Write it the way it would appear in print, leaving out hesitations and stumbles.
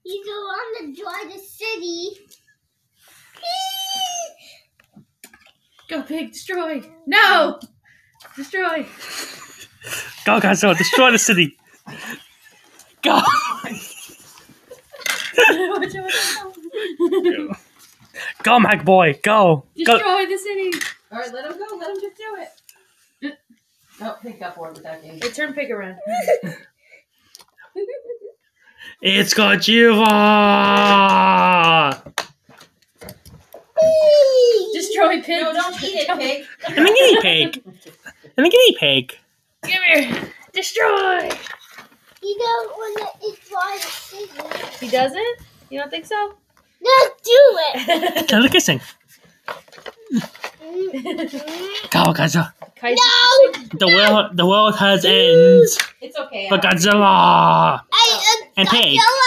You don't want to join the city. Go, pig, destroy. No! Destroy. Go, Godzilla, destroy the city. Go. Go, Mac boy, go. Destroy the city. All right, let him go. Let him just do it. Oh, pig got bored with that game. Hey, turn pig around. It's Godzilla. Destroy pig. No, don't eat it, pig. And a guinea pig. And a guinea pig. Come here. Destroy. You don't want to join the city. He doesn't? You don't think so? Let's do it. Tell the kissing. Go, Godzilla. No! The world has ends. It's okay. But Godzilla and pig.